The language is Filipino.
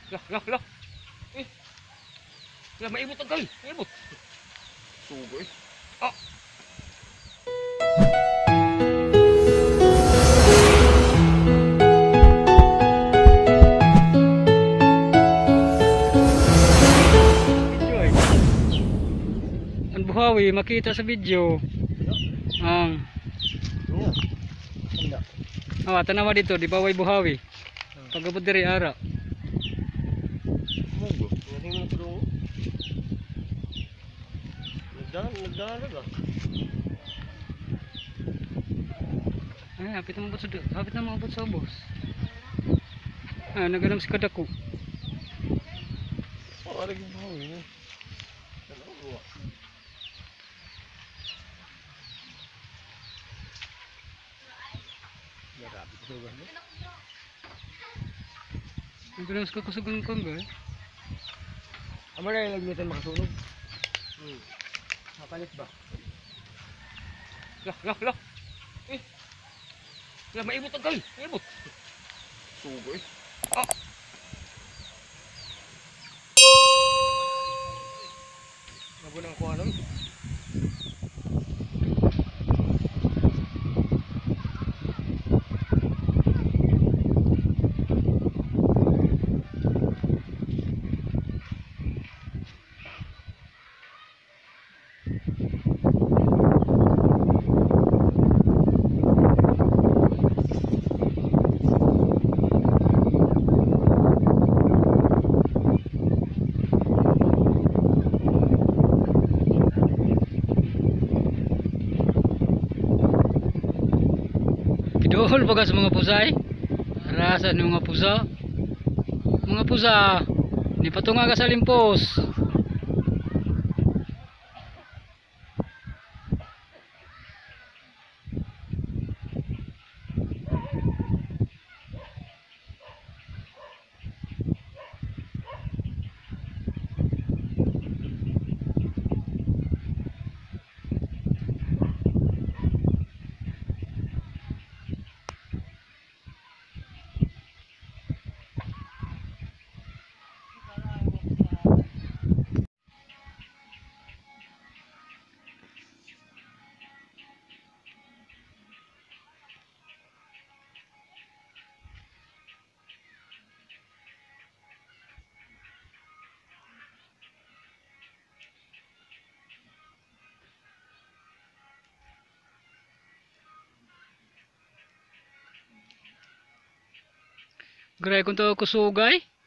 Lah, lah, lah. Eh, lah maibot ang kay. Maibot. Sugo eh. Ah. Ang Buhawi makita sa video. Ang tanawa dito di baway Buhawi. Pagabot diri ara. Ay, hapit na mabot sa ubos. Naganam si kadako. Ada Buhawi ni. Naganam si kakusugan kong ga. Amo na yung lagmitan makasunog. Makalit ba? Lah, lah, lah. Eh. Lah maibot ang kay. Maibot. Sugo eh. Ah. Nabunang ko ano? Doon baga sa mga pusay. Rasa ng mga pusa. Mga pusa, ni patunga ka sa limpos. Gray kung to kusugay.